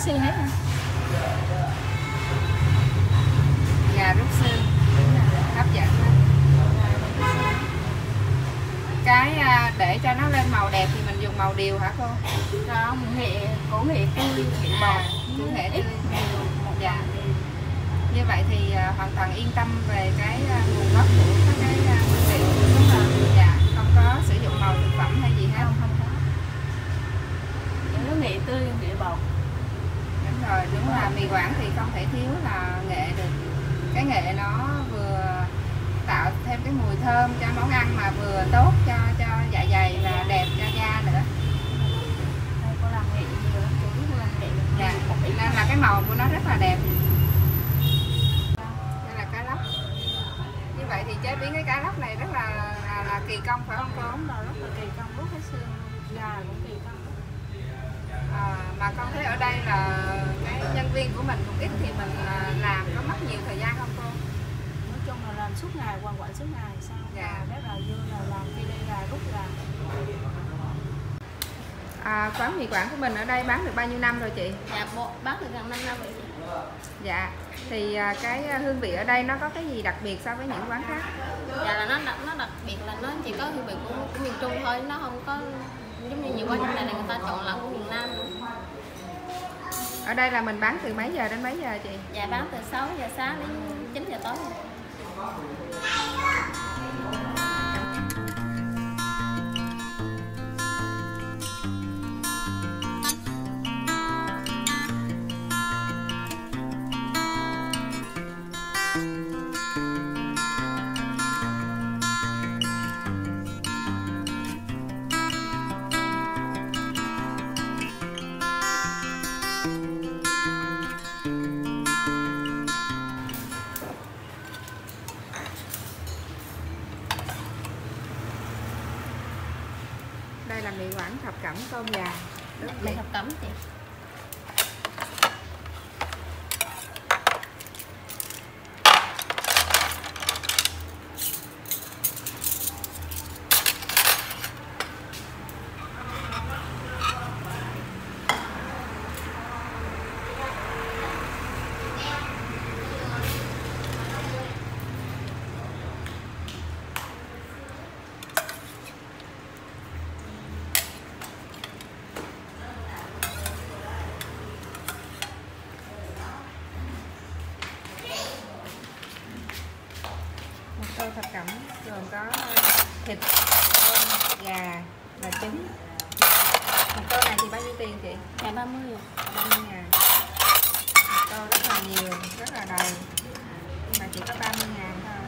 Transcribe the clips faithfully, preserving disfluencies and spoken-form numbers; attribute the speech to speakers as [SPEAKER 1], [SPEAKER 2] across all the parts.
[SPEAKER 1] xi hết hả?
[SPEAKER 2] Gà rút xương hấp dẫn lắm. Cái để cho nó lên màu đẹp thì mình dùng màu điều hả cô?
[SPEAKER 1] Không, nghệ cổ nghệ tươi, nghệ bột,
[SPEAKER 2] của nghệ tươi.
[SPEAKER 1] một
[SPEAKER 2] Dạ. Như vậy thì uh, hoàn toàn yên tâm về cái uh, nguồn gốc của các cái nguyên liệu. Đúng rồi. Dạ, không có sử dụng màu thực phẩm hay gì hết.
[SPEAKER 1] Không, không có. Nó nghệ tươi, nghệ bột.
[SPEAKER 2] Đúng rồi, đúng là mì Quảng thì không thể thiếu là nghệ được. Cái nghệ nó vừa tạo thêm cái mùi thơm cho món ăn mà vừa tốt cho cho dạ dày và đẹp cho da nữa.
[SPEAKER 1] Đây cô làm nghệ nhiều lắm, cô biết cô làm nghệ được.
[SPEAKER 2] Dạ, nên là cái màu của nó rất là đẹp. Đây là cá lóc. Như vậy thì chế biến cái cá lóc này rất là là, là kỳ công phải không cô?
[SPEAKER 1] Đúng rồi, rất là kỳ công, rút cái xương gà cũng kỳ công.
[SPEAKER 2] À, mà con thấy ở đây là cái nhân viên của mình cũng ít thì mình làm có mất nhiều thời gian không cô?
[SPEAKER 1] Nói chung là làm suốt ngày, quằn quẩn suốt ngày sao?
[SPEAKER 2] Dạ.
[SPEAKER 1] Rất là vui là làm filet gà, rút gà.
[SPEAKER 2] À, quán mì Quảng của mình ở đây bán được bao nhiêu năm rồi chị?
[SPEAKER 1] Dạ, bộ bán được gần năm năm rồi chị.
[SPEAKER 2] Dạ, thì cái hương vị ở đây nó có cái gì đặc biệt so với những quán khác?
[SPEAKER 1] Dạ là nó đặc, nó đặc biệt là nó chỉ có hương vị của, của miền Trung thôi, nó không có giống như nhiều quán trong này là người ta chọn là của miền Nam nữa.
[SPEAKER 2] Ở đây là mình bán từ mấy giờ đến mấy giờ chị?
[SPEAKER 1] Dạ bán từ sáu giờ sáng đến chín giờ tối.
[SPEAKER 2] Đây là mì Quảng thập cẩm tôm gà.
[SPEAKER 1] Mì thập cẩm chị.
[SPEAKER 2] Tô thập cẩm gồm có thịt, tôm, gà và trứng. Một tô này thì bao nhiêu tiền chị?
[SPEAKER 1] Dạ ba mươi rồi.
[SPEAKER 2] ba mươi ngàn. Một tô rất là nhiều, rất là đầy. Nhưng mà chỉ có ba mươi ngàn thôi.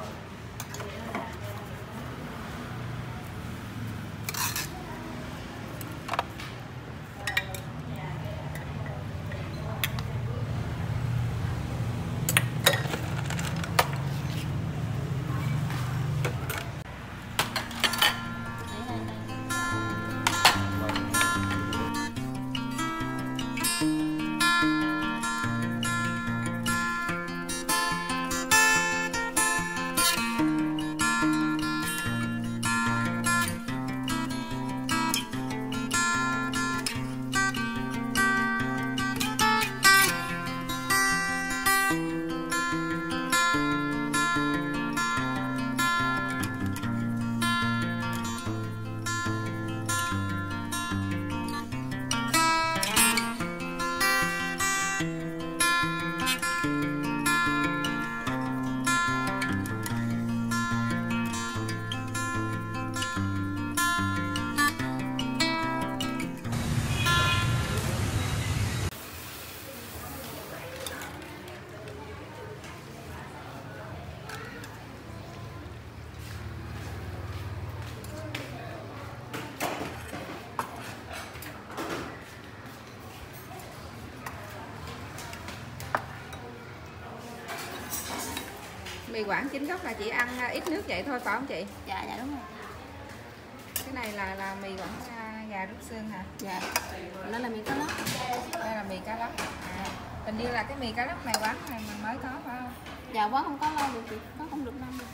[SPEAKER 2] Mì Quảng chính gốc là chỉ ăn ít nước vậy thôi phải không chị?
[SPEAKER 1] Dạ dạ đúng rồi.
[SPEAKER 2] Cái này là là mì Quảng gà rút xương hả?
[SPEAKER 1] Dạ. Đó là mì cá lóc.
[SPEAKER 2] Đây là mì cá lóc. À, hình như là cái mì cá lóc này quán này mình mới có phải không?
[SPEAKER 1] Dạ quán không có lâu được chị, có không được năm được.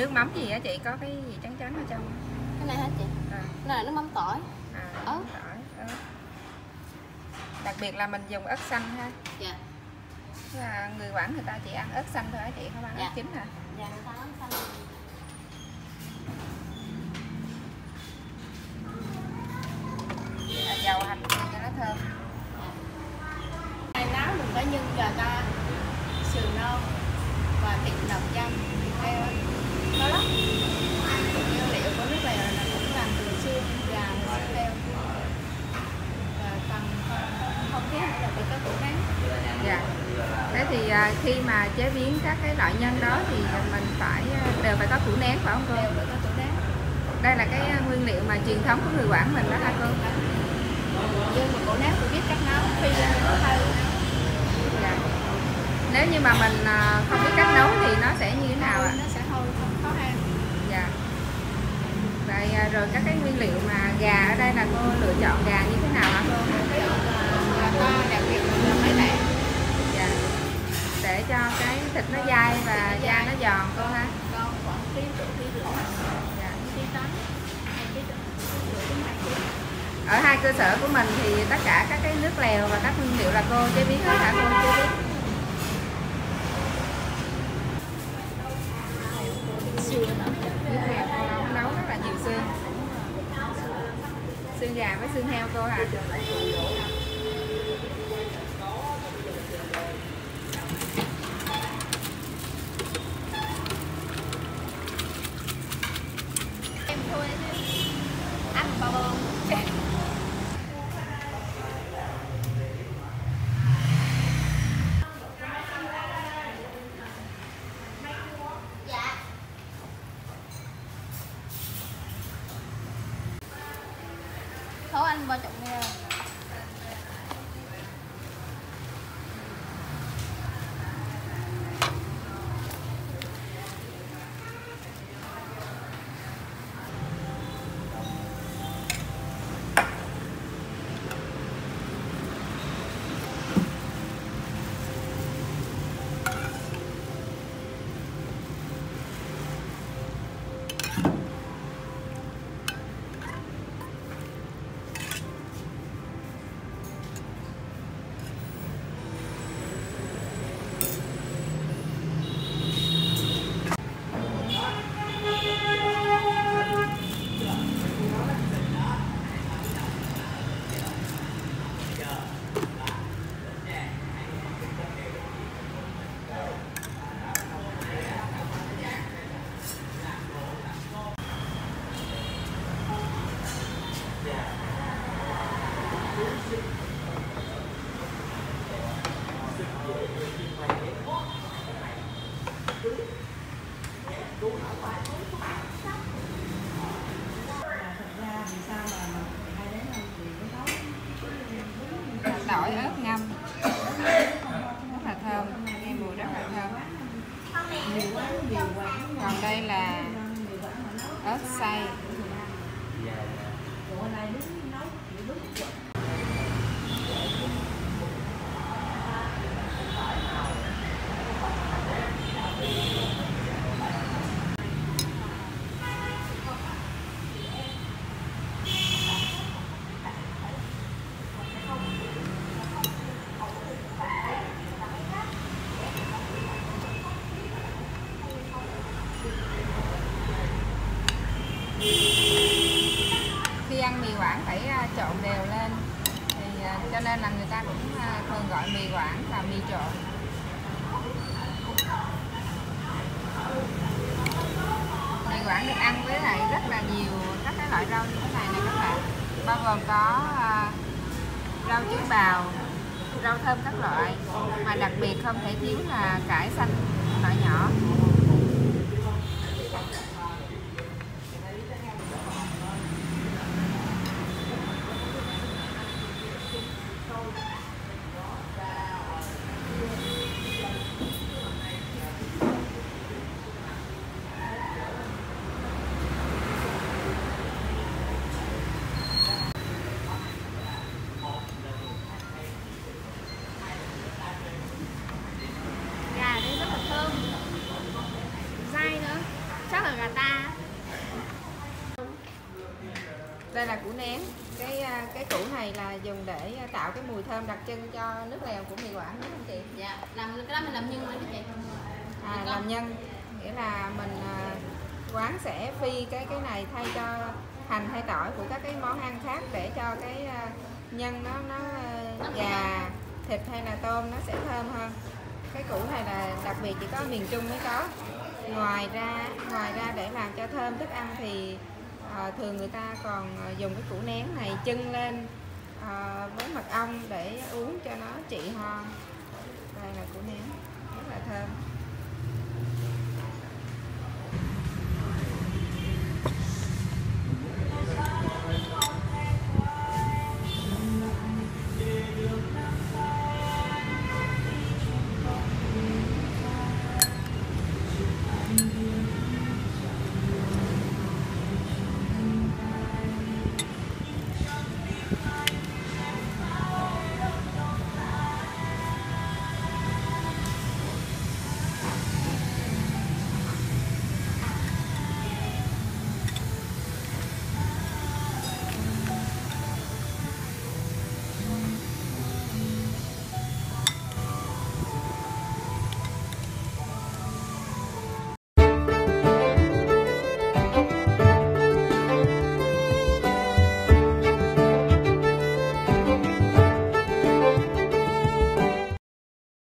[SPEAKER 2] nước mắm gì á chị, có cái gì trắng trắng ở trong?
[SPEAKER 1] Cái này hả chị?
[SPEAKER 2] À.
[SPEAKER 1] Cái này là nước mắm tỏi.
[SPEAKER 2] À,
[SPEAKER 1] ớt.
[SPEAKER 2] tỏi, ớt. Đặc biệt là mình dùng ớt xanh ha.
[SPEAKER 1] Dạ.
[SPEAKER 2] Là người Quảng người ta chỉ ăn ớt xanh thôi hả chị, không ăn
[SPEAKER 1] Dạ.
[SPEAKER 2] ớt chín hả?
[SPEAKER 1] Dạ, người ta ớt xanh.
[SPEAKER 2] À, dầu hành cho nó thơm.
[SPEAKER 1] Này nấu mình có nhân gà ta, sườn non và thịt nạc dăm, thịt heo nó lắm. Nguyên liệu của nước lèo là cũng làm từ xương gà và xương heo. Và phần không thiếu nữa là phải có củ nén.
[SPEAKER 2] Dạ. Thế thì à, khi mà chế biến các cái loại nhân đó thì mình phải đều phải có củ nén phải không cô?
[SPEAKER 1] Đều phải có củ nén.
[SPEAKER 2] Đây là cái nguyên liệu mà truyền thống của người Quảng mình đó hả cô?
[SPEAKER 1] Nhưng mà củ nén tôi biết cách nấu khi nó hơi.
[SPEAKER 2] Dạ. Nếu như mà mình không biết cách nấu thì nó sẽ như thế nào ạ?
[SPEAKER 1] Nó sẽ hôi không khó ăn.
[SPEAKER 2] Dạ. Vậy rồi các cái nguyên liệu mà gà ở đây là cô lựa chọn gà như thế nào hả cô?
[SPEAKER 1] Gà ta đặc biệt là mấy lẻ.
[SPEAKER 2] Dạ. Để cho cái thịt nó dai và da nó giòn cô ha.
[SPEAKER 1] Con khoảng ký rưỡi ký rưỡi.
[SPEAKER 2] Dạ.
[SPEAKER 1] Ký tám. Hai ký rưỡi.
[SPEAKER 2] Ở hai cơ sở của mình thì tất cả các cái nước lèo và các nguyên liệu là cô chế biến hết hả cô? Chế biến. Nước lèo cô nấu, nấu rất là nhiều xương. Xương gà với xương heo cô hả?
[SPEAKER 1] Em thôi ăn bao bông. Thôi anh vào trọng nghe.
[SPEAKER 2] Tỏi ớt ngâm rất là thơm, nghe mùi rất là thơm. Còn đây là ớt xay. Khi ăn mì Quảng phải trộn đều lên, thì cho nên là người ta cũng thường gọi mì Quảng là mì trộn. Mì Quảng được ăn với lại rất là nhiều các cái loại rau như thế này này các bạn, bao gồm có rau chuối bào, rau thơm các loại, mà đặc biệt không thể thiếu là cải xanh loại nhỏ.
[SPEAKER 3] đây là củ nén. Cái cái củ này là dùng để tạo cái mùi thơm đặc trưng cho nước lèo của mì Quảng, đúng không chị?
[SPEAKER 1] Dạ, làm cái đó mình làm nhân lên đó chị.
[SPEAKER 3] À, làm nhân nghĩa là mình quán sẽ phi cái cái này thay cho hành hay tỏi của các cái món ăn khác để cho cái nhân nó nó gà, thịt hay là tôm nó sẽ thơm hơn. Cái củ này là đặc biệt chỉ có miền Trung mới có. Ngoài ra ngoài ra để làm cho thơm thức ăn thì à, thường người ta còn dùng cái củ nén này chưng lên à, với mật ong để uống cho nó trị ho. Đây là củ nén.